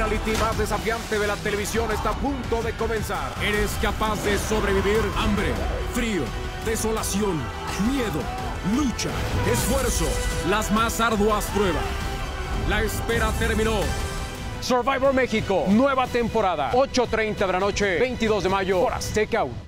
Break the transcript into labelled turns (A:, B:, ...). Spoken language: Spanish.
A: reality más desafiante de la televisión está a punto de comenzar. ¿Eres capaz de sobrevivir? Hambre, frío, desolación, miedo, lucha, esfuerzo, las más arduas pruebas. La espera terminó. Survivor México, nueva temporada, 8:30 de la noche, 22 de mayo, por Azteca 1.